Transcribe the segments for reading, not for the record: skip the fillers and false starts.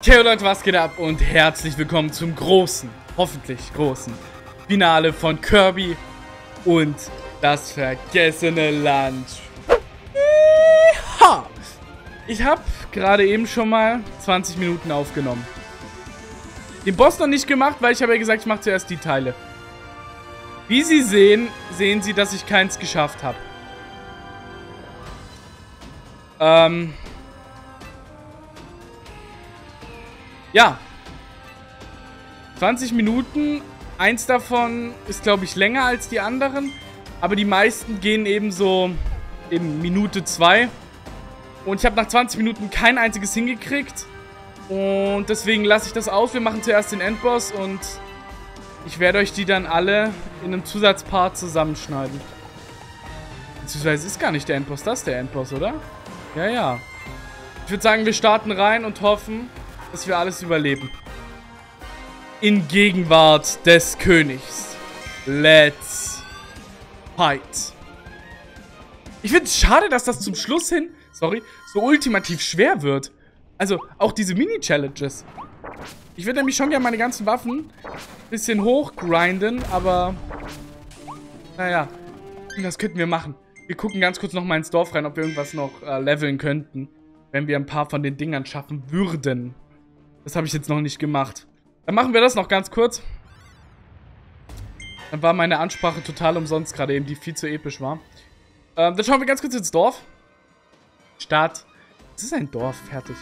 Okay Leute, was geht ab und herzlich willkommen zum großen, hoffentlich großen Finale von Kirby und das vergessene Land. Yeeha! Ich habe gerade eben schon mal 20 Minuten aufgenommen. Den Boss noch nicht gemacht, weil ich habe ja gesagt, ich mache zuerst die Teile. Wie Sie sehen, sehen Sie, dass ich keins geschafft habe. Ja. 20 Minuten. Eins davon ist, glaube ich, länger als die anderen. Aber die meisten gehen eben so in Minute 2. Und ich habe nach 20 Minuten kein einziges hingekriegt. Und deswegen lasse ich das aus. Wir machen zuerst den Endboss und ich werde euch die dann alle in einem Zusatzpart zusammenschneiden. Beziehungsweise ist gar nicht der Endboss, das ist der Endboss, oder? Ja, ja. Ich würde sagen, wir starten rein und hoffen, dass wir alles überleben. In Gegenwart des Königs. Let's fight. Ich finde es schade, dass das zum Schluss hin, so ultimativ schwer wird. Also, auch diese Mini-Challenges. Ich würde nämlich schon gerne meine ganzen Waffen ein bisschen hochgrinden, aber naja, das könnten wir machen. Wir gucken ganz kurz noch mal ins Dorf rein, ob wir irgendwas noch leveln könnten, wenn wir ein paar von den Dingern schaffen würden. Das habe ich jetzt noch nicht gemacht. Dann machen wir das noch ganz kurz. Dann war meine Ansprache total umsonst gerade eben, die viel zu episch war. Dann schauen wir ganz kurz ins Dorf. Start. Das ist ein Dorf, fertig.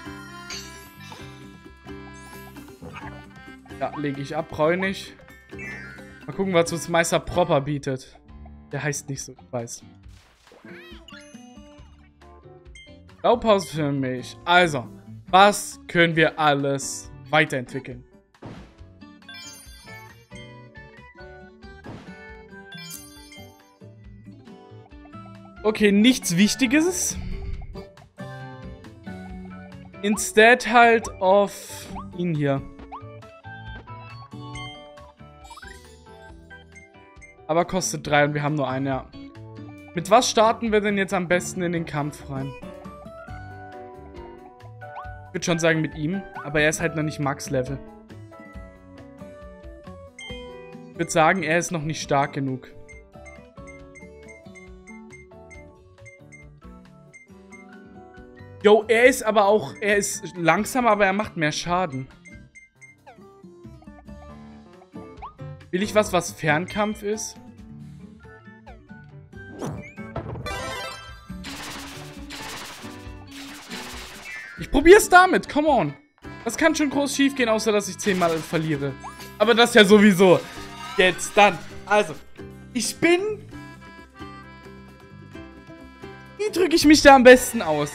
Ja, lege ich ab, brauche ich nicht. Mal gucken, was uns Meister Proper bietet. Der heißt nicht so, ich weiß. Blaupause für mich. Also, was können wir alles weiterentwickeln? Okay, nichts Wichtiges. Instead halt auf ihn hier. Aber kostet 3 und wir haben nur einen, ja. Mit was starten wir denn jetzt am besten in den Kampf rein? Ich würde schon sagen mit ihm, aber er ist halt noch nicht Max-Level. Ich würde sagen, er ist noch nicht stark genug. Jo, er ist aber auch, er ist langsam, aber er macht mehr Schaden. Will ich was Fernkampf ist? Ich probier's damit, come on. Das kann schon groß schief gehen, außer dass ich 10-mal verliere. Aber das ja sowieso. Jetzt dann. Also, ich bin... Wie drücke ich mich da am besten aus?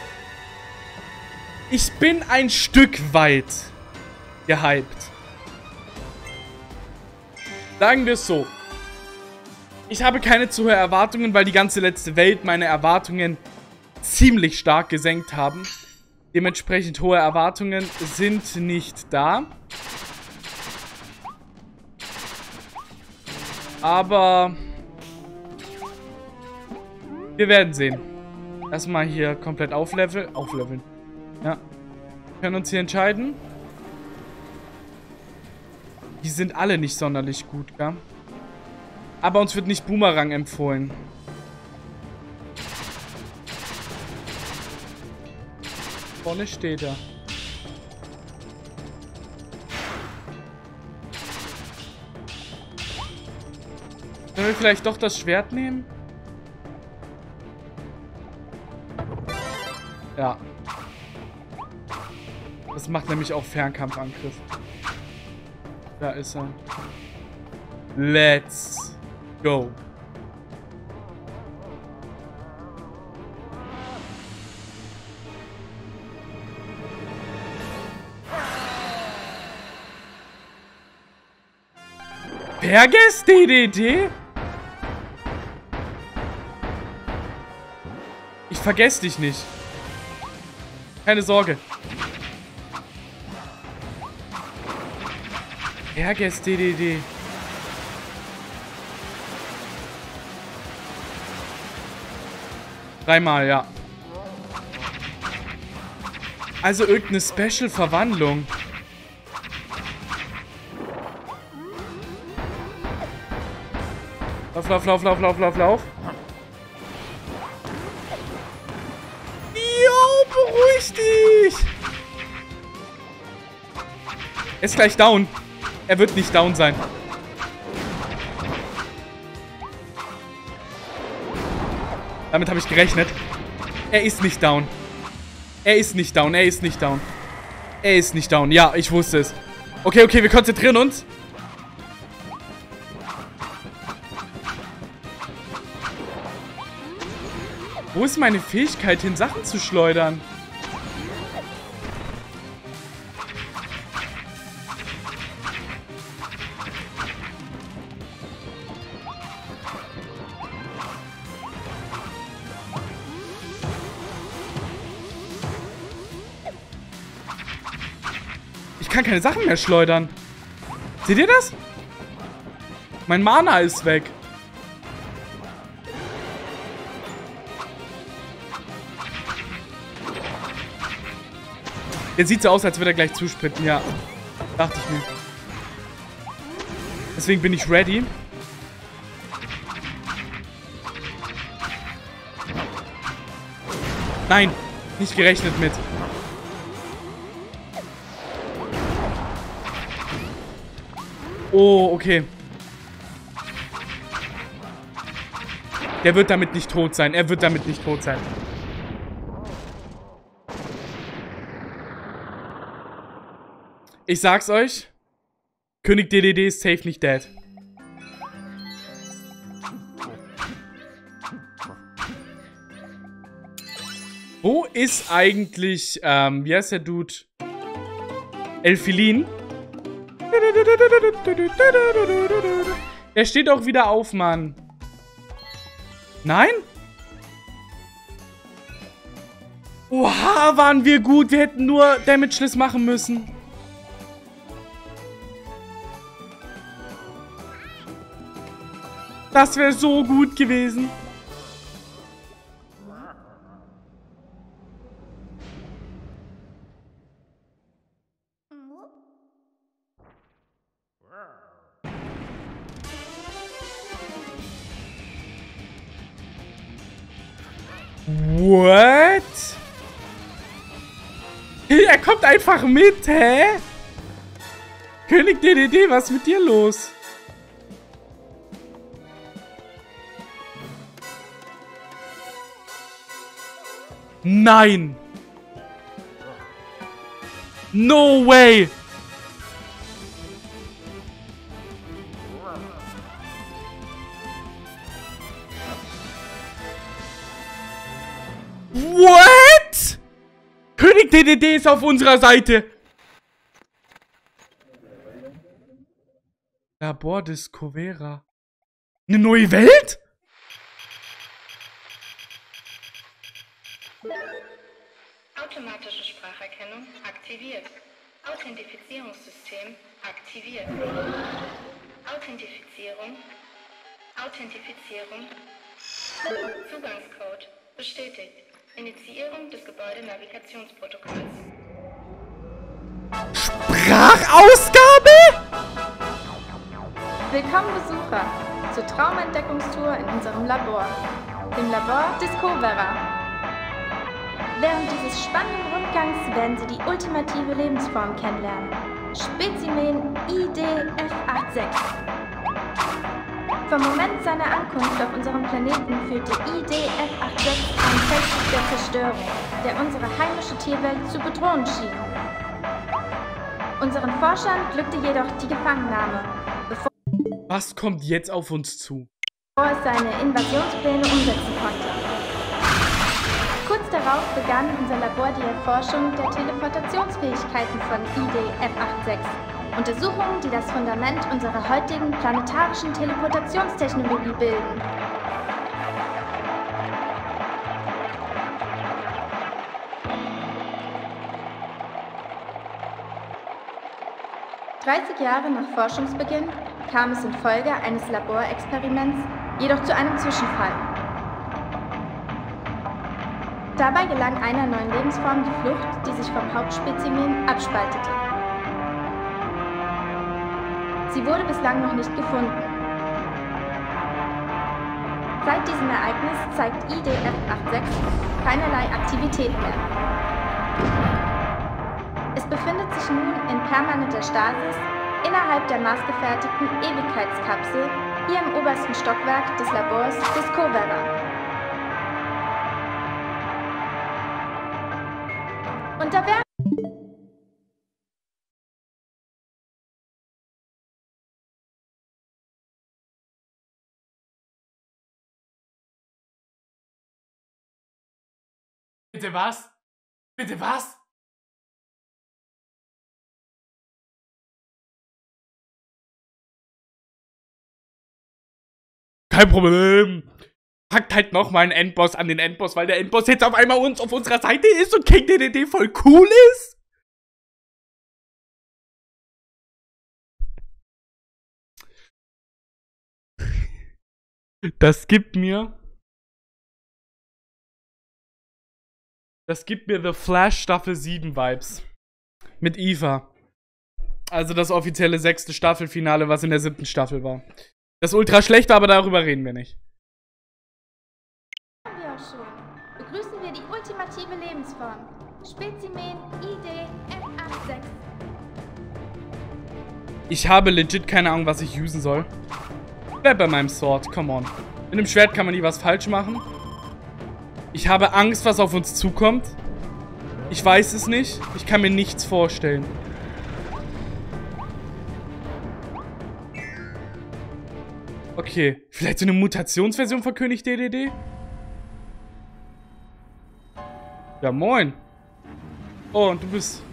Ich bin ein Stück weit gehypt. Sagen wir es so. Ich habe keine zu hohen Erwartungen, weil die ganze letzte Welt meine Erwartungen ziemlich stark gesenkt haben. Dementsprechend hohe Erwartungen sind nicht da. Aber wir werden sehen. Erstmal hier komplett aufleveln. Ja. Wir können uns hier entscheiden. Die sind alle nicht sonderlich gut, gell? Aber uns wird nicht Boomerang empfohlen. Vorne steht er. Sollen wir vielleicht doch das Schwert nehmen? Ja. Das macht nämlich auch Fernkampfangriff. Da ist er. Let's go. Vergiss DDD? Ich vergesse dich nicht. Keine Sorge. Vergiss DDD. Dreimal, ja. Also irgendeine Special-Verwandlung. Lauf, lauf, lauf, lauf, lauf, lauf, lauf. Jo, beruhig dich. Er ist gleich down. Er wird nicht down sein. Damit habe ich gerechnet. Er ist nicht down. Er ist nicht down. Er ist nicht down. Er ist nicht down. Ja, ich wusste es. Okay, okay, wir konzentrieren uns. Wo ist meine Fähigkeit hin, Sachen zu schleudern? Ich kann keine Sachen mehr schleudern. Seht ihr das? Mein Mana ist weg. Jetzt sieht so aus, als würde er gleich zusprinten. Ja, dachte ich mir. Deswegen bin ich ready. Nein, nicht gerechnet mit. Oh, okay. Der wird damit nicht tot sein. Er wird damit nicht tot sein. Ich sag's euch. König DDD ist safe nicht dead. Wo ist eigentlich, wie heißt der Dude? Elfilin? Er steht auch wieder auf, Mann. Nein? Oha, waren wir gut. Wir hätten nur Damageless machen müssen. Das wäre so gut gewesen. What? Er kommt einfach mit, hä? König DDD, was ist mit dir los? Nein! No way! What? König DDD ist auf unserer Seite. Labor Discovera. Eine neue Welt? Automatische Spracherkennung aktiviert. Authentifizierungssystem aktiviert. Authentifizierung. Authentifizierung. Zugangscode bestätigt. Initiierung des Gebäudenavigationsprotokolls. Sprachausgabe? Willkommen Besucher zur Traumentdeckungstour in unserem Labor, dem Labor Discovera. Während dieses spannenden Rundgangs werden Sie die ultimative Lebensform kennenlernen. Spezimen IDF86. Vom Moment seiner Ankunft auf unserem Planeten führte IDF86 ein Feldzug der Zerstörung, der unsere heimische Tierwelt zu bedrohen schien. Unseren Forschern glückte jedoch die Gefangennahme, bevor Was kommt jetzt auf uns zu? es seine Invasionspläne umsetzen konnte. Kurz darauf begann unser Labor die Erforschung der Teleportationsfähigkeiten von IDF86. Untersuchungen, die das Fundament unserer heutigen planetarischen Teleportationstechnologie bilden. Jahre nach Forschungsbeginn kam es infolge eines Laborexperiments jedoch zu einem Zwischenfall. Dabei gelang einer neuen Lebensform die Flucht, die sich vom Hauptspezimen abspaltete. Sie wurde bislang noch nicht gefunden. Seit diesem Ereignis zeigt IDF-86 keinerlei Aktivität mehr. Es befindet sich nun in permanenter Stasis innerhalb der maßgefertigten Ewigkeitskapsel hier im obersten Stockwerk des Labors Discovera. Und da wäre... Bitte was? Bitte was? Kein Problem. Packt halt noch mal einen Endboss an den Endboss, weil der Endboss jetzt auf einmal auf unserer Seite ist und King DDD voll cool ist. Das gibt mir The Flash Staffel 7 Vibes. Mit Eva. Also das offizielle 6. Staffelfinale, was in der 7. Staffel war. Das ist ultra schlecht, aber darüber reden wir nicht. Haben wir auch schon. Begrüßen wir die ultimative Lebensform. Spezimen IDF-86. Ich habe legit keine Ahnung, was ich usen soll. Bleib bei meinem Sword, come on. Mit dem Schwert kann man nie was falsch machen. Ich habe Angst, was auf uns zukommt. Ich weiß es nicht. Ich kann mir nichts vorstellen. Okay, vielleicht so eine Mutationsversion von König DDD? Ja, moin. Oh, und du bist...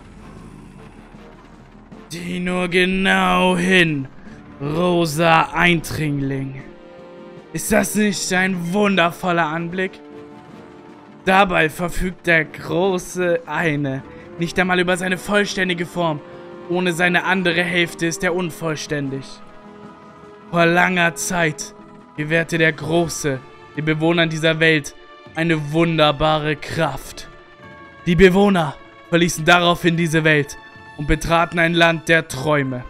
Sieh nur genau hin, rosa Eindringling. Ist das nicht ein wundervoller Anblick? Dabei verfügt der große Eine nicht einmal über seine vollständige Form. Ohne seine andere Hälfte ist er unvollständig. Vor langer Zeit gewährte der Große den Bewohnern dieser Welt eine wunderbare Kraft. Die Bewohner verließen daraufhin diese Welt und betraten ein Land der Träume.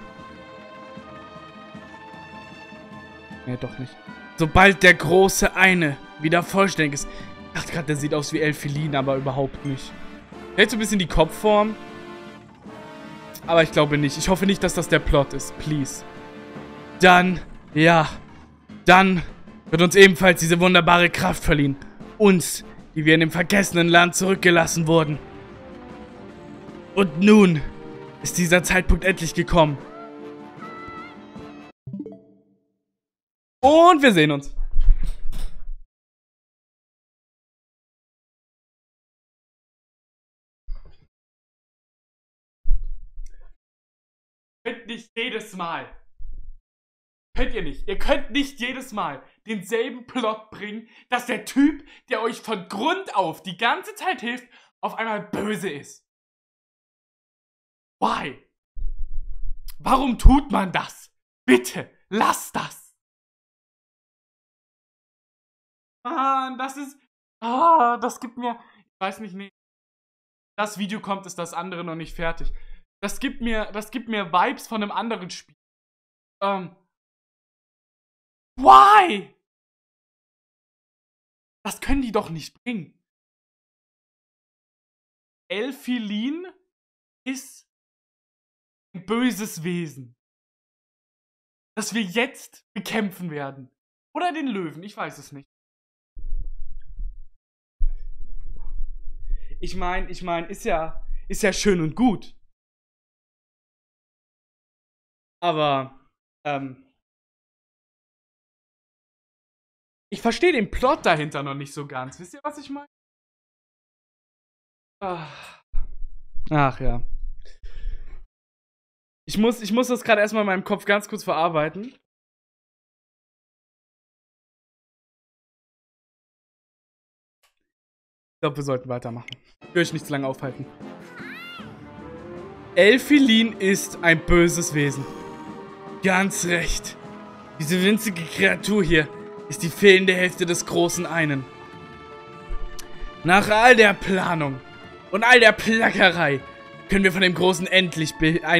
Nee, doch nicht. Sobald der große Eine wieder vollständig ist... Ich dachte gerade, der sieht aus wie Elfilin, aber überhaupt nicht. Vielleicht so ein bisschen die Kopfform. Aber ich glaube nicht. Ich hoffe nicht, dass das der Plot ist. Please. Dann, ja. Dann wird uns ebenfalls diese wunderbare Kraft verliehen. Uns, die wir in dem vergessenen Land zurückgelassen wurden. Und nun ist dieser Zeitpunkt endlich gekommen. Und wir sehen uns. Könnt nicht jedes Mal. Könnt ihr nicht. Ihr könnt nicht jedes Mal denselben Plot bringen, dass der Typ, der euch von Grund auf die ganze Zeit hilft, auf einmal böse ist. Why? Warum tut man das? Bitte, lasst das. Das ist... das gibt mir... Ich weiß nicht, nee. Das Video kommt, ist das andere noch nicht fertig. Das gibt mir Vibes von einem anderen Spiel. Why? Das können die doch nicht bringen. Elfilin ist ein böses Wesen, das wir jetzt bekämpfen werden. Oder den Löwen, ich weiß es nicht. Ich meine, ist ja schön und gut. Aber, ich verstehe den Plot dahinter noch nicht so ganz. Wisst ihr, was ich meine? Ach ja. Ich muss das gerade erstmal in meinem Kopf ganz kurz verarbeiten. Ich glaube, wir sollten weitermachen. Ich will euch nicht zu lange aufhalten. Elfilin ist ein böses Wesen. Ganz recht. Diese winzige Kreatur hier ist die fehlende Hälfte des großen Einen. Nach all der Planung und all der Plackerei können wir von dem Großen endlich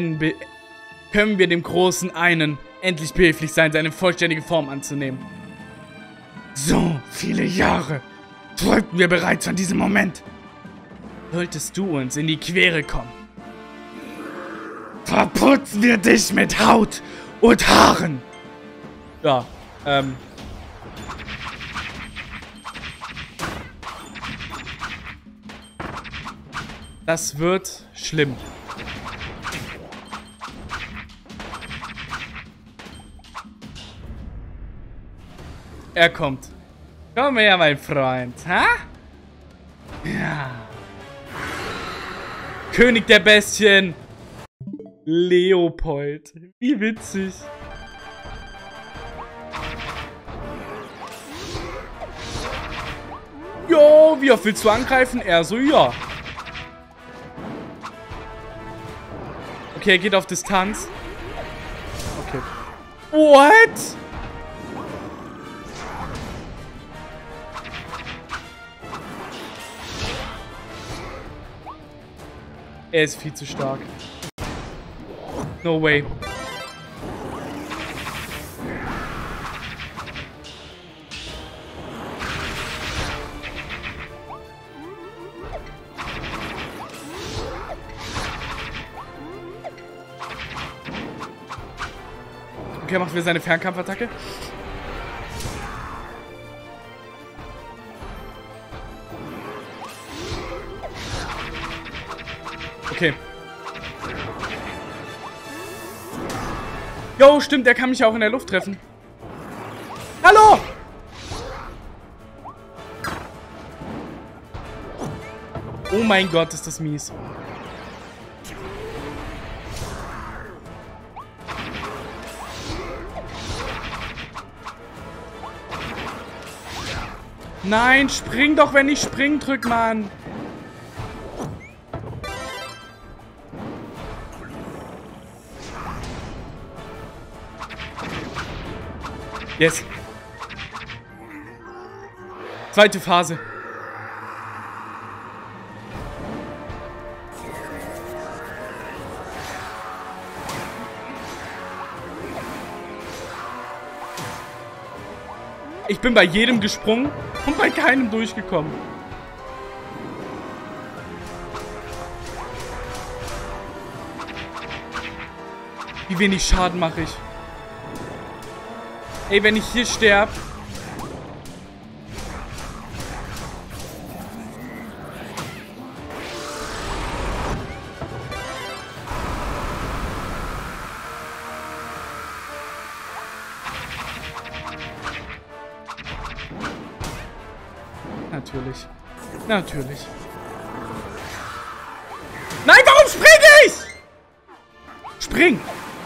endlich behilflich sein, seine vollständige Form anzunehmen. So viele Jahre träumten wir bereits von diesem Moment. Solltest du uns in die Quere kommen, verputzen wir dich mit Haut und Haaren. Ja, das wird schlimm. Er kommt. Komm her, mein Freund. Ha? Ja. König der Bestien. Leopold. Wie witzig. Jo, wie oft willst du angreifen? Er so, ja. Okay, er geht auf Distanz. Okay. What? Er ist viel zu stark. No way. Okay, er macht wieder seine Fernkampfattacke. Okay. Jo, stimmt, der kann mich auch in der Luft treffen. Hallo! Oh mein Gott, ist das mies. Nein, spring doch, wenn ich spring drück, Mann. Yes. Zweite Phase. Ich bin bei jedem gesprungen und bei keinem durchgekommen. Wie wenig Schaden mache ich. Ey, wenn ich hier sterbe. Natürlich. Natürlich. Nein, warum springe ich? Spring!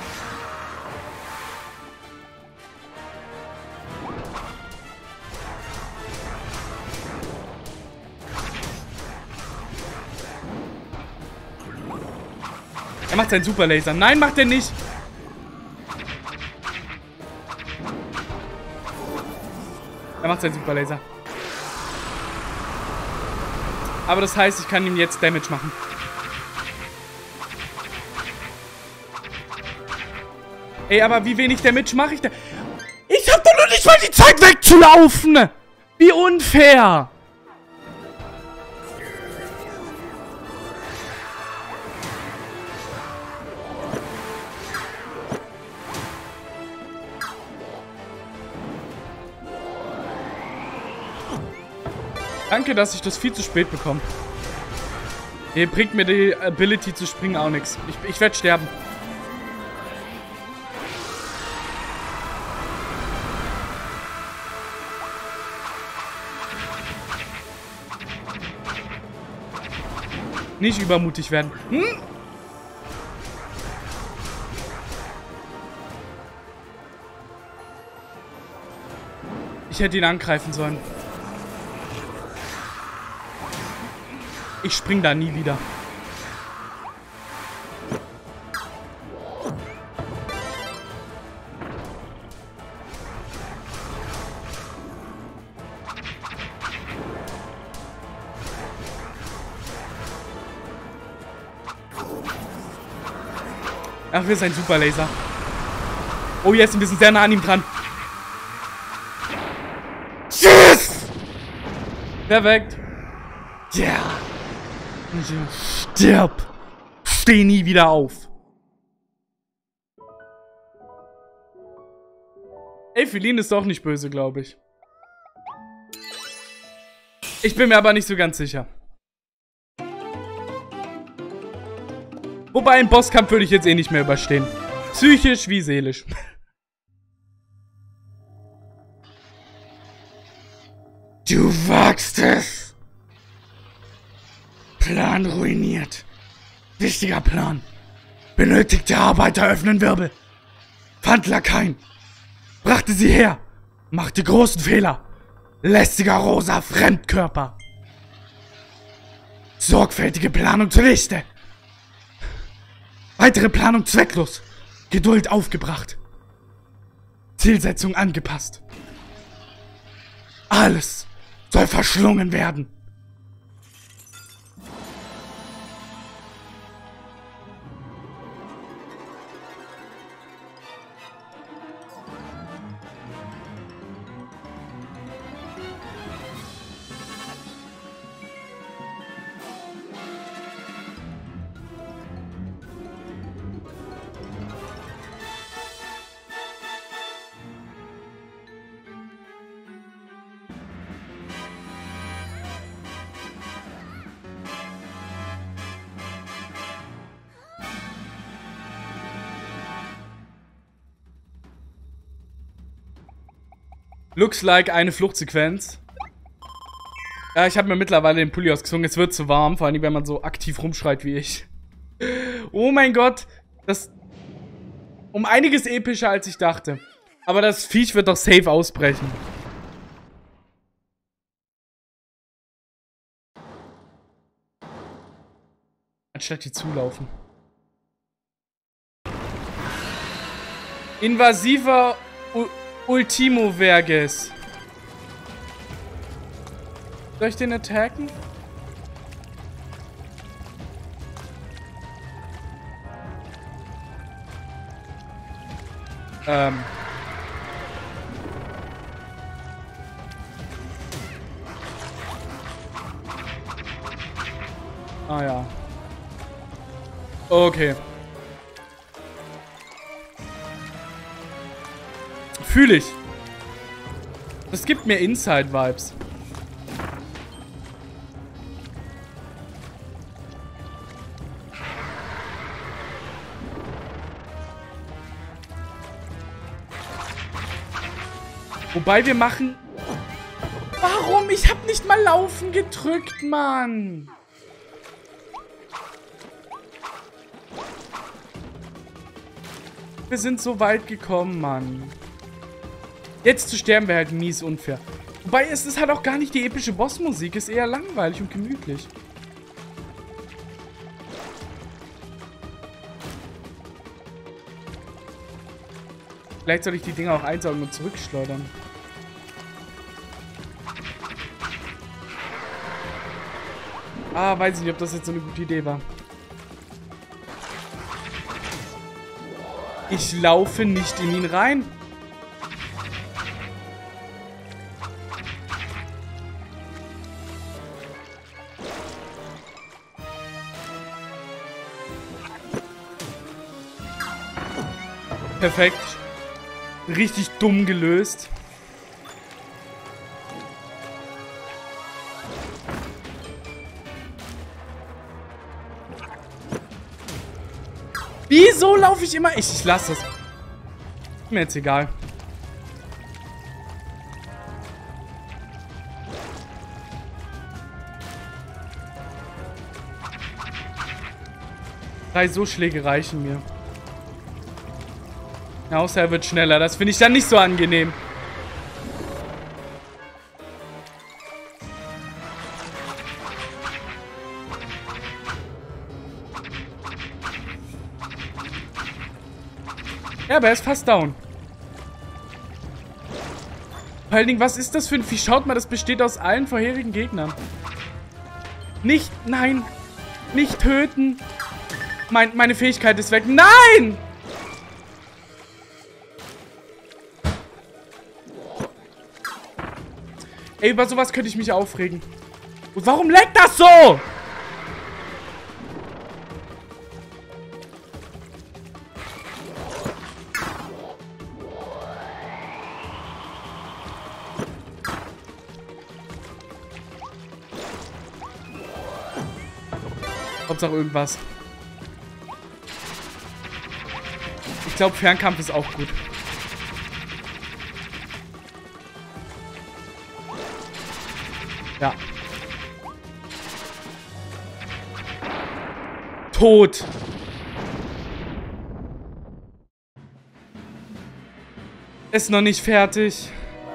Er macht seinen Superlaser. Nein, macht er nicht. Er macht seinen Superlaser. Aber das heißt, ich kann ihm jetzt Damage machen. Ey, aber wie wenig Damage mache ich da? Ich hab doch noch nicht mal die Zeit wegzulaufen! Wie unfair! Danke, dass ich das viel zu spät bekomme. Hier bringt mir die Ability zu springen auch nichts. Ich werde sterben. Nicht übermutig werden. Hm? Ich hätte ihn angreifen sollen. Ich spring da nie wieder. Ach, wir sind ein Superlaser. Oh, jetzt wir sind sehr nah an ihm dran. Tschüss! Perfekt. Ja. Yeah. Stirb. Steh nie wieder auf. Ey, Feline ist doch nicht böse, glaube ich. Ich bin mir aber nicht so ganz sicher. Wobei, einen Bosskampf würde ich jetzt eh nicht mehr überstehen. Psychisch wie seelisch. Du wagst es! Plan ruiniert. Wichtiger Plan. Benötigte Arbeiter öffnen Wirbel. Fand Lakaien. Brachte sie her. Machte großen Fehler. Lästiger rosa Fremdkörper. Sorgfältige Planung zunichte. Weitere Planung zwecklos. Geduld aufgebracht. Zielsetzung angepasst. Alles soll verschlungen werden. Looks like eine Fluchtsequenz. Ja, ich habe mir mittlerweile den Pulli ausgezogen. Es wird zu warm, vor allem wenn man so aktiv rumschreit wie ich. Oh mein Gott. Das um einiges epischer als ich dachte. Aber das Viech wird doch safe ausbrechen. Anstatt die zulaufen. Invasiver Ultimo Verges. Soll ich den attacken? Ah ja. Okay. Fühle ich. Das gibt mir Inside-Vibes. Wobei wir machen... Warum? Ich habe nicht mal Laufen gedrückt, Mann. Wir sind so weit gekommen, Mann. Jetzt zu sterben wäre halt mies unfair. Wobei, es ist halt auch gar nicht die epische Bossmusik. Ist eher langweilig und gemütlich. Vielleicht soll ich die Dinger auch einsaugen und zurückschleudern. Ah, weiß ich nicht, ob das jetzt so eine gute Idee war. Ich laufe nicht in ihn rein. Perfekt. Richtig dumm gelöst. Wieso laufe ich immer? Ich lasse es. Mir jetzt egal. Drei so Schläge reichen mir. Außer er wird schneller. Das finde ich dann nicht so angenehm. Ja, aber er ist fast down. Vor allen Dingen, was ist das für ein Vieh? Schaut mal, das besteht aus allen vorherigen Gegnern. Nicht, nein. Nicht töten. Meine Fähigkeit ist weg. Nein! Ey, über sowas könnte ich mich aufregen. Und warum leckt das so? Hauptsache irgendwas. Ich glaube, Fernkampf ist auch gut. Ja. Tot. Ist noch nicht fertig.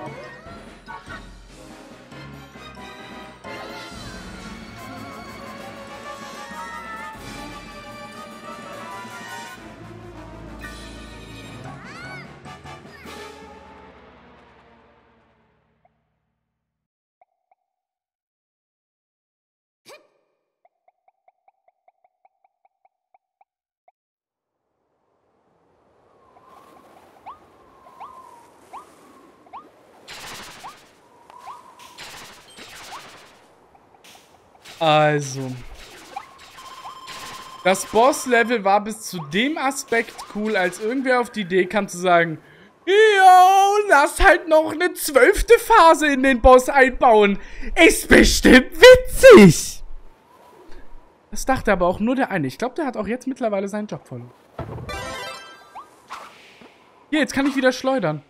Also. Das Boss-Level war bis zu dem Aspekt cool, als irgendwer auf die Idee kam zu sagen, jo, lass halt noch eine 12. Phase in den Boss einbauen. Ist bestimmt witzig. Das dachte aber auch nur der eine. Ich glaube, der hat auch jetzt mittlerweile seinen Job verloren. Hier, jetzt kann ich wieder schleudern.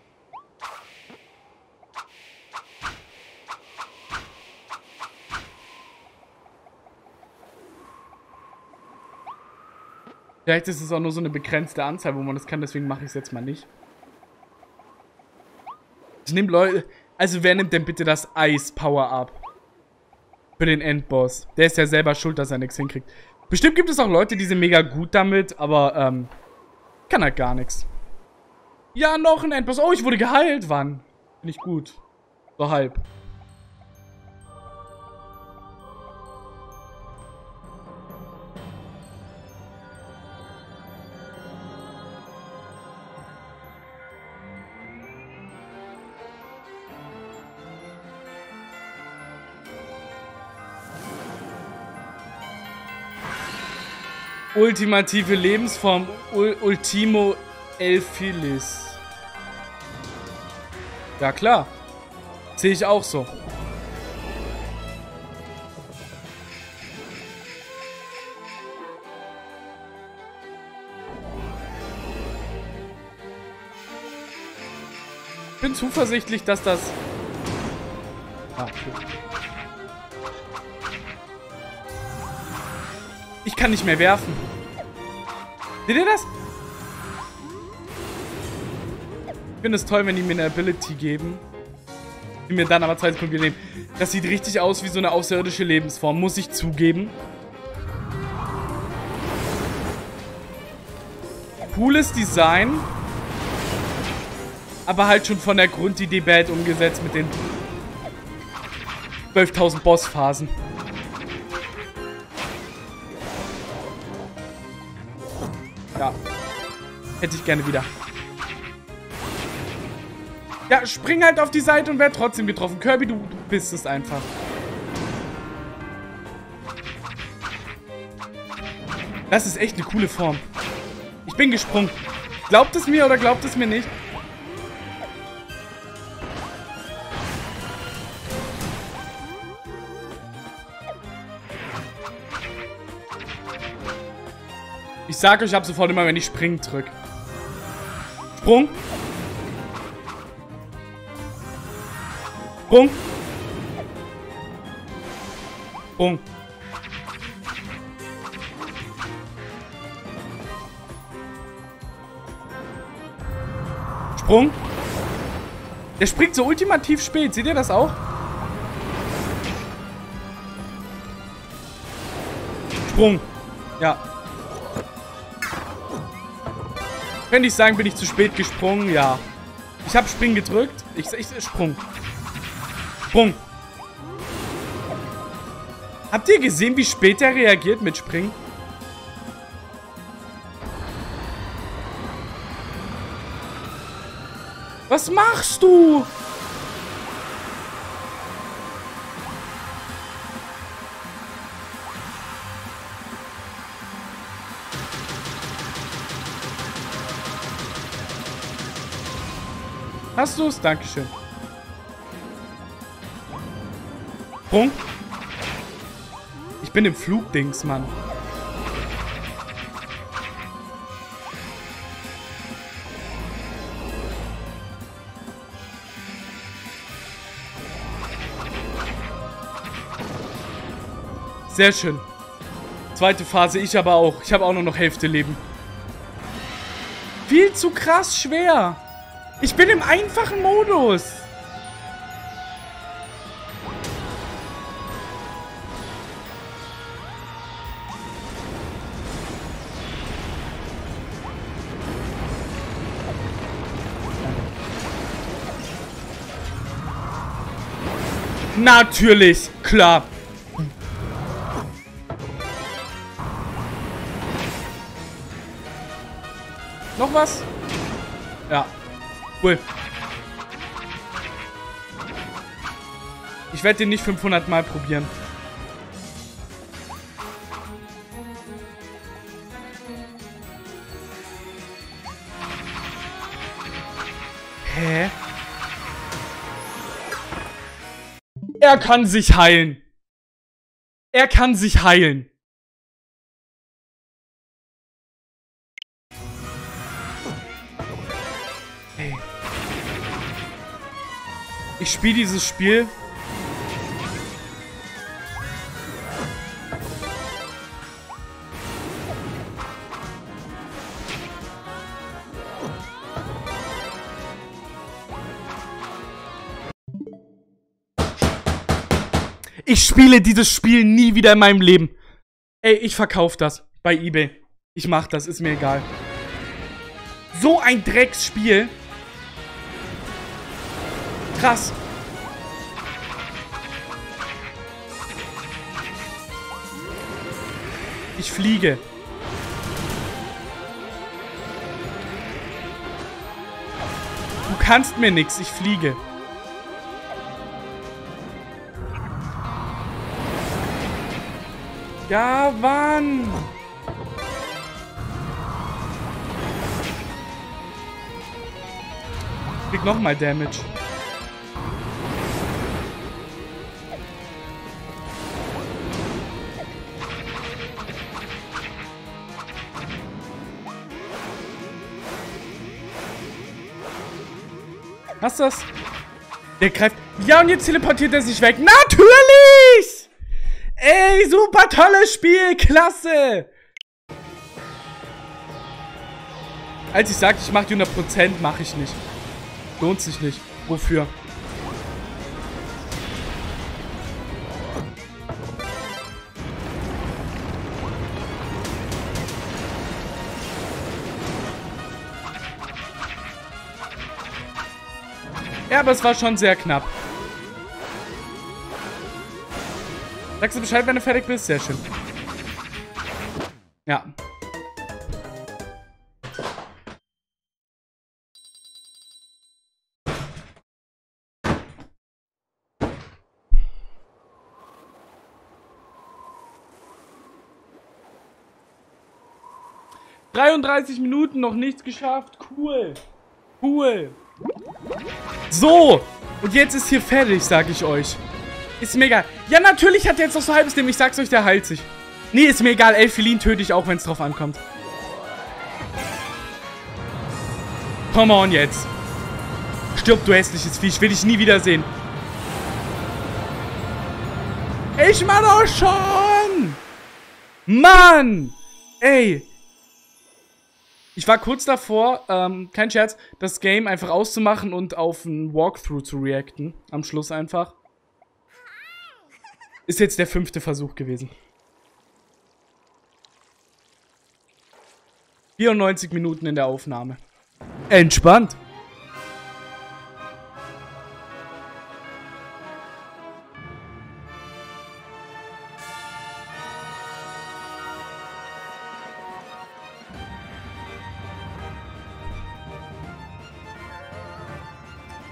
Vielleicht ist es auch nur so eine begrenzte Anzahl, wo man das kann, deswegen mache ich es jetzt mal nicht. Ich nehme Leute... Also wer nimmt denn bitte das Eis-Power-Up? Für den Endboss. Der ist ja selber schuld, dass er nichts hinkriegt. Bestimmt gibt es auch Leute, die sind mega gut damit, aber kann halt gar nichts. Ja, noch ein Endboss. Oh, ich wurde geheilt. Wann? Bin ich gut. So halb. Ultimative Lebensform Ultimo Elfilis. Ja klar. Sehe ich auch so. Ich bin zuversichtlich, dass das... Ah, okay. Ich kann nicht mehr werfen. Seht ihr das? Ich finde es toll, wenn die mir eine Ability geben. Die mir dann aber 2 Sekunden nehmen. Das sieht richtig aus wie so eine außerirdische Lebensform, muss ich zugeben. Cooles Design. Aber halt schon von der Grundidee bad umgesetzt mit den 12.000 Bossphasen. Ja. Hätte ich gerne wieder. Ja, spring halt auf die Seite und werd trotzdem getroffen. Kirby, du bist es einfach. Das ist echt eine coole Form. Ich bin gesprungen. Glaubt es mir oder glaubt es mir nicht? Ich sag euch ab sofort immer, wenn ich springen drücke. Sprung. Sprung. Sprung. Sprung. Der springt so ultimativ spät. Seht ihr das auch? Sprung. Ja. Könnte ich sagen, bin ich zu spät gesprungen? Ja. Ich habe Springen gedrückt. Ich Sprung. Sprung. Habt ihr gesehen, wie spät er reagiert mit Springen? Was machst du? Hast du's? Dankeschön. Sprung. Ich bin im Flugdings, Mann. Sehr schön. Zweite Phase, ich aber auch. Ich habe auch nur noch Hälfte Leben. Viel zu krass schwer. Ich bin im einfachen Modus. Natürlich, klar. Noch was? Ja. Cool. Ich werde den nicht 500 Mal probieren. Hä? Er kann sich heilen. Er kann sich heilen. Ey. Ich spiele dieses Spiel. Ich spiele dieses Spiel nie wieder in meinem Leben. Ey, ich verkaufe das bei eBay. Ich mach das, ist mir egal. So ein Drecksspiel. Krass. Ich fliege. Du kannst mir nichts, ich fliege. Ja, Mann! Krieg nochmal Damage. Hast du das? Der greift. Ja, und jetzt teleportiert er sich weg. Natürlich! Ey, super tolles Spiel. Klasse. Als ich sagte, ich mache die 100%, mache ich nicht. Lohnt sich nicht. Wofür? Ja, aber es war schon sehr knapp. Sagst du Bescheid, wenn du fertig bist? Sehr schön. Ja. ...33 Minuten, noch nichts geschafft. Cool. Cool. So. Und jetzt ist hier fertig, sag ich euch. Ist mir egal. Ja, natürlich hat er jetzt noch so halbes Leben. Ich sag's euch, der heilt sich. Nee, ist mir egal. Elfelin töte ich auch, wenn es drauf ankommt. Come on jetzt. Stirb, du hässliches Vieh. Ich will dich nie wiedersehen. Ich mach doch schon. Mann. Ey. Ich war kurz davor, kein Scherz, das Game einfach auszumachen und auf ein Walkthrough zu reacten. Am Schluss einfach. Ist jetzt der 5. Versuch gewesen. 94 Minuten in der Aufnahme. Entspannt.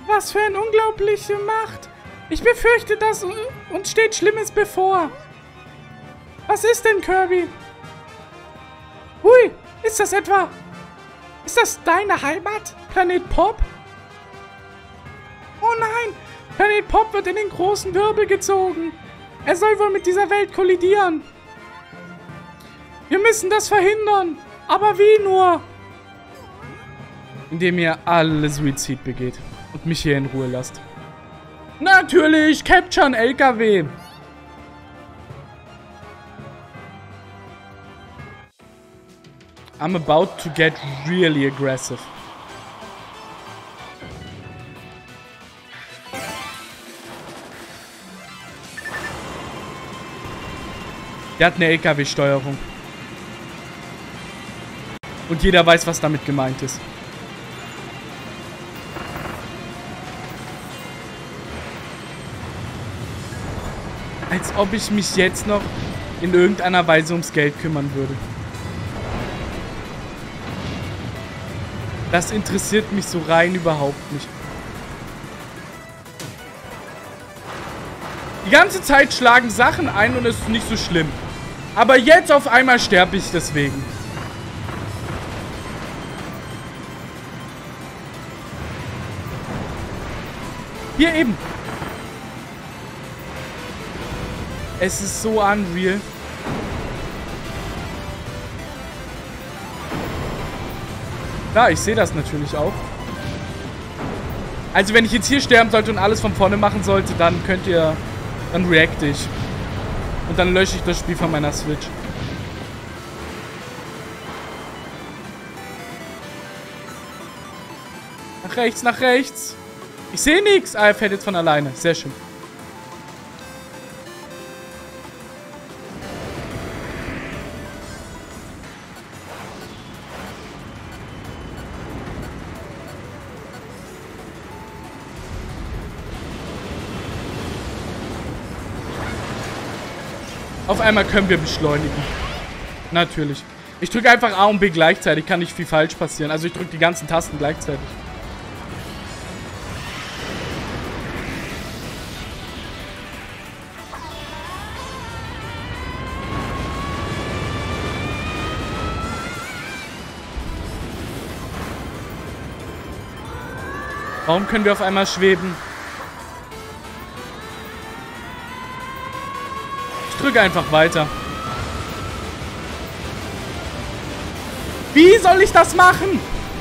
Was für eine unglaubliche Macht. Ich befürchte, dass uns steht Schlimmes bevor. Was ist denn, Kirby? Hui, ist das etwa... Ist das deine Heimat? Planet Pop? Oh nein, Planet Pop wird in den großen Wirbel gezogen. Er soll wohl mit dieser Welt kollidieren. Wir müssen das verhindern. Aber wie nur? Indem ihr alle Suizid begeht und mich hier in Ruhe lasst. Natürlich, capture einen LKW. I'm about to get really aggressive. Der hat eine LKW-Steuerung. Und jeder weiß, was damit gemeint ist. Als ob ich mich jetzt noch in irgendeiner Weise ums Geld kümmern würde. Das interessiert mich so rein überhaupt nicht. Die ganze Zeit schlagen Sachen ein und es ist nicht so schlimm. Aber jetzt auf einmal sterbe ich deswegen. Hier eben. Es ist so unreal. Klar, ich sehe das natürlich auch. Also wenn ich jetzt hier sterben sollte und alles von vorne machen sollte, dann könnt ihr... Dann reacte ich. Und dann lösche ich das Spiel von meiner Switch. Nach rechts, nach rechts. Ich sehe nichts. Ah, er fährt jetzt von alleine. Sehr schön. Auf einmal können wir beschleunigen. Natürlich. Ich drücke einfach A und B gleichzeitig. Kann nicht viel falsch passieren. Also ich drücke die ganzen Tasten gleichzeitig. Warum können wir auf einmal schweben? Ich drücke einfach weiter. Wie soll ich das machen?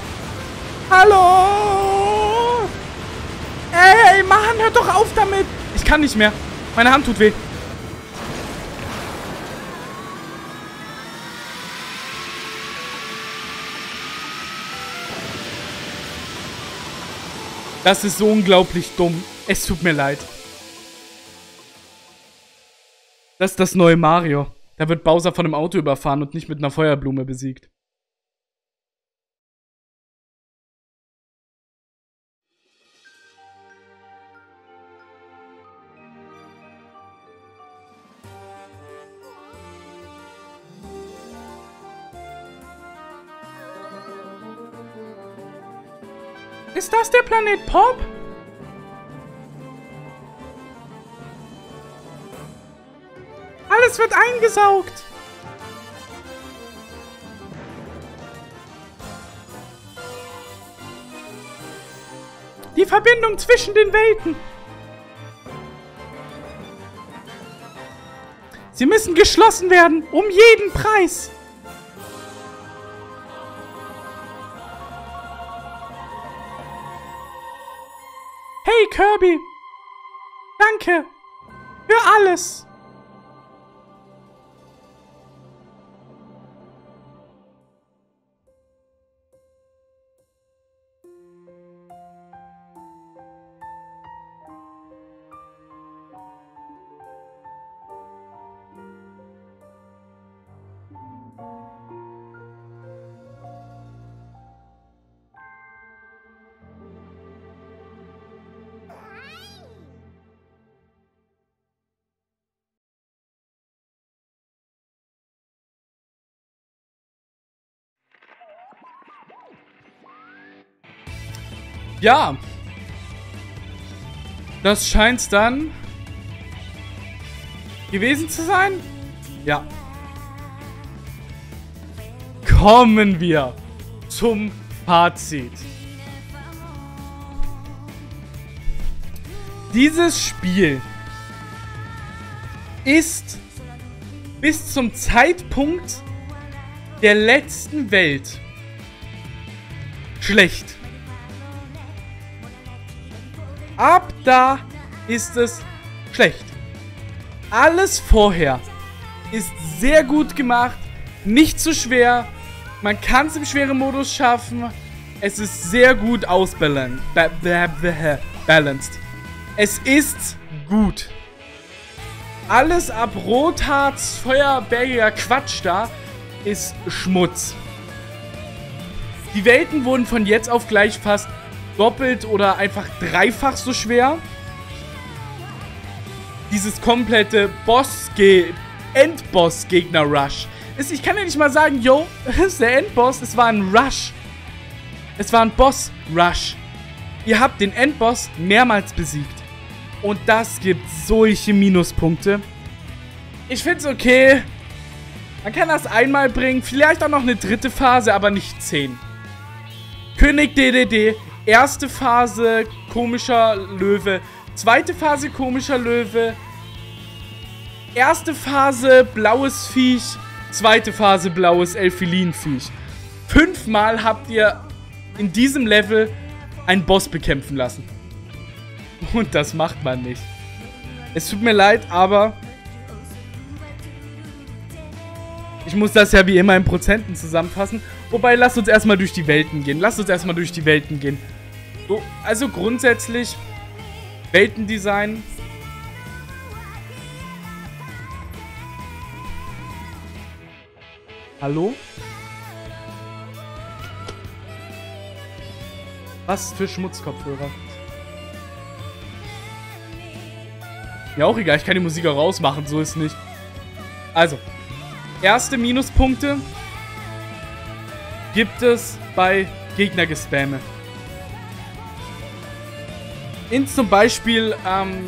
Hallo? Ey, Mann, hör doch auf damit. Ich kann nicht mehr. Meine Hand tut weh. Das ist so unglaublich dumm. Es tut mir leid. Das ist das neue Mario. Da wird Bowser von einem Auto überfahren und nicht mit einer Feuerblume besiegt. Ist das der Planet Pop? Alles wird eingesaugt. Die Verbindung zwischen den Welten. Sie müssen geschlossen werden, um jeden Preis. Hey Kirby. Danke. Für alles. Ja. Das scheint's dann gewesen zu sein? Ja. Kommen wir zum Fazit. Dieses Spiel ist bis zum Zeitpunkt der letzten Welt schlecht. Ab da ist es schlecht. Alles vorher ist sehr gut gemacht, nicht zu schwer. Man kann es im schweren Modus schaffen. Es ist sehr gut ausbalanced. Es ist gut. Alles ab Rotharz, feuerbergiger Quatsch da ist Schmutz. Die Welten wurden von jetzt auf gleich fast doppelt oder einfach dreifach so schwer. Dieses komplette Endboss-Gegner-Rush. Ich kann ja nicht mal sagen, yo, das ist der Endboss. Es war ein Rush. Es war ein Boss-Rush. Ihr habt den Endboss mehrmals besiegt. Und das gibt solche Minuspunkte. Ich find's okay. Man kann das einmal bringen. Vielleicht auch noch eine dritte Phase, aber nicht 10. König DDD. Erste Phase, komischer Löwe. Zweite Phase, komischer Löwe. Erste Phase, blaues Viech. Zweite Phase, blaues Elfelin-Viech. 5-mal habt ihr in diesem Level einen Boss bekämpfen lassen. Und das macht man nicht. Es tut mir leid, aber ich muss das ja wie immer in Prozenten zusammenfassen. Wobei, lasst uns erstmal durch die Welten gehen. So, also grundsätzlich Weltendesign. Hallo? Was für Schmutzkopfhörer? Ja, auch egal. Ich kann die Musik auch rausmachen. So ist nicht. Also, erste Minuspunkte gibt es bei Gegnergespamme. Zum Beispiel,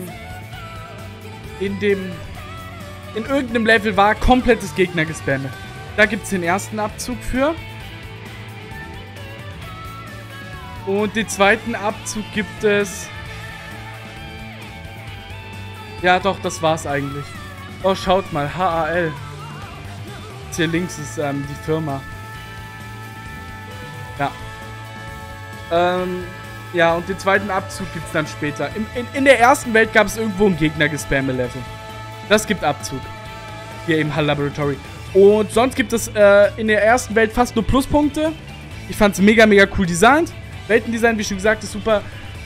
in irgendeinem Level war komplettes Gegnergespamme. Da gibt es den ersten Abzug für. Und den zweiten Abzug gibt es... Ja, doch, das war's eigentlich. Oh, schaut mal, HAL. Jetzt hier links ist die Firma. Ja. Ja, und den zweiten Abzug gibt's dann später. In der ersten Welt gab es irgendwo ein Gegner-Gespamme-Level. Das gibt Abzug. Hier im HAL Laboratory. Und sonst gibt es in der ersten Welt fast nur Pluspunkte. Ich fand's mega, mega cool designt. Weltendesign, wie schon gesagt, ist super.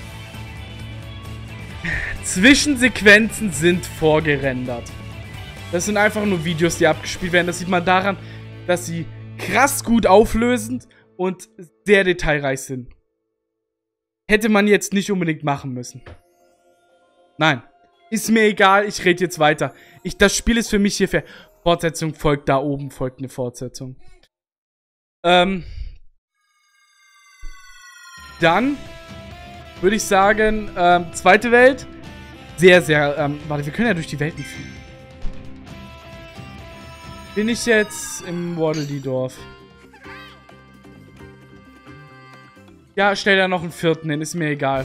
Zwischensequenzen sind vorgerendert. Das sind einfach nur Videos, die abgespielt werden. Das sieht man daran, dass sie krass gut auflösend und sehr detailreich sind. Hätte man jetzt nicht unbedingt machen müssen. Nein. Ist mir egal, ich rede jetzt weiter. Das Spiel ist für mich hier für Fortsetzung folgt da oben, folgt eine Fortsetzung. Dann würde ich sagen, zweite Welt. Sehr, sehr, warte, wir können ja durch die Welten fliegen. Bin ich jetzt im Waddle-Dee-Dorf? Ja, stell da noch einen vierten hin, ist mir egal.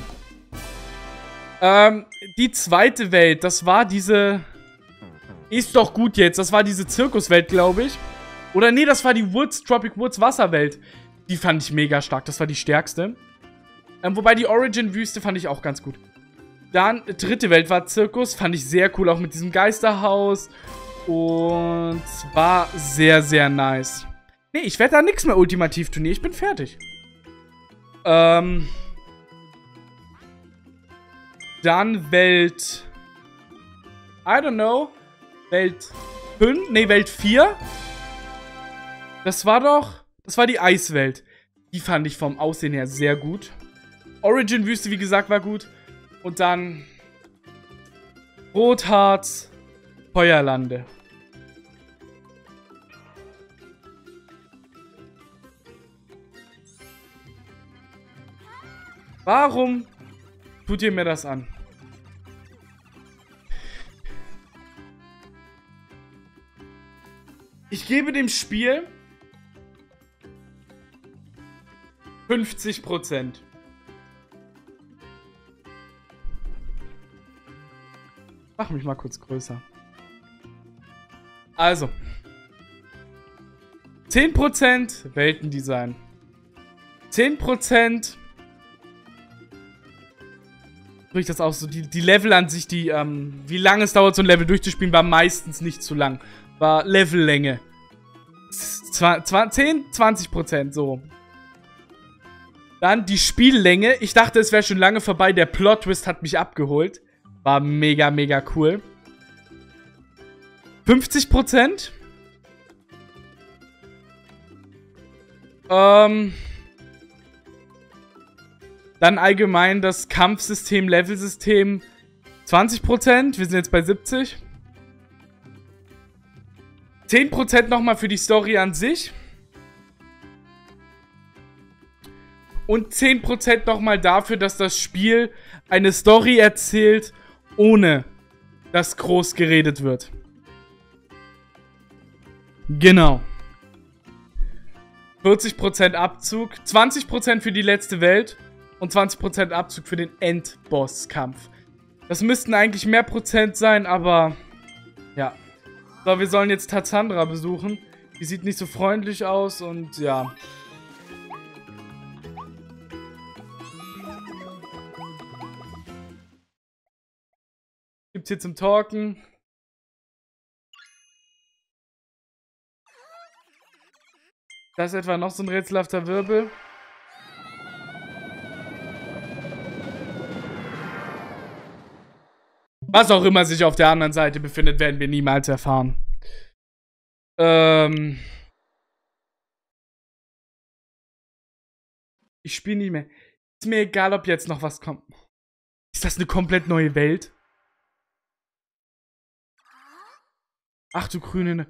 Die zweite Welt, das war diese... Ist doch gut jetzt, das war diese Zirkuswelt, glaube ich. Oder nee, das war die Tropic Woods Wasserwelt. Die fand ich mega stark, das war die stärkste. Wobei die Origin-Wüste fand ich auch ganz gut. Dann, dritte Welt war Zirkus, fand ich sehr cool, auch mit diesem Geisterhaus. Und war sehr, sehr nice. Nee, ich werde da nichts mehr ultimativ Turnier, ich bin fertig. Dann Welt... I don't know. Welt 5? Nee, Welt 4. Das war die Eiswelt. Die fand ich vom Aussehen her sehr gut. Origin-Wüste, wie gesagt, war gut. Und dann Rotharz, Feuerlande. Warum tut ihr mir das an? Ich gebe dem Spiel 50%. Mach mich mal kurz größer. Also. 10% Weltendesign. 10% durch das auch so, die Level an sich, die, wie lange es dauert, so ein Level durchzuspielen, war meistens nicht zu lang. War Levellänge. 10-20%, so. Dann die Spiellänge. Ich dachte, es wäre schon lange vorbei. Der Plot-Twist hat mich abgeholt. War mega, mega cool. 50%. Dann allgemein das Kampfsystem, Levelsystem 20%. Wir sind jetzt bei 70%. 10% nochmal für die Story an sich. Und 10% nochmal dafür, dass das Spiel eine Story erzählt, ohne dass groß geredet wird. Genau. 40% Abzug, 20% für die letzte Welt und 20% Abzug für den Endbosskampf. Das müssten eigentlich mehr Prozent sein, aber ja. So, wir sollen jetzt Tatsandra besuchen. Die sieht nicht so freundlich aus und ja. Gibt's hier zum Talken. Da ist etwa noch so ein rätselhafter Wirbel. Was auch immer sich auf der anderen Seite befindet, werden wir niemals erfahren. Ich spiele nicht mehr. Ist mir egal, ob jetzt noch was kommt. Ist das eine komplett neue Welt? Ach du grüne...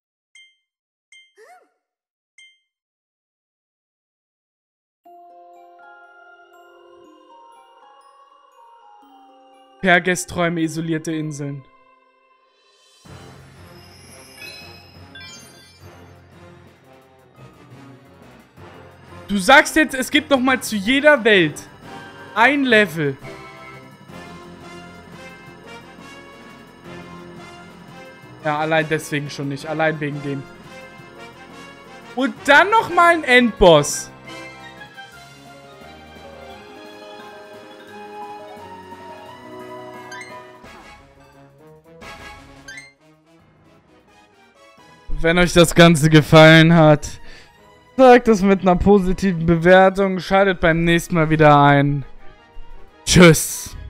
Pergesträume, isolierte Inseln. Du sagst jetzt, es gibt noch mal zu jeder Welt ein Level. Ja, allein deswegen schon nicht. Allein wegen dem. Und dann noch mal ein Endboss. Wenn euch das Ganze gefallen hat, sagt es mit einer positiven Bewertung. Schaltet beim nächsten Mal wieder ein. Tschüss.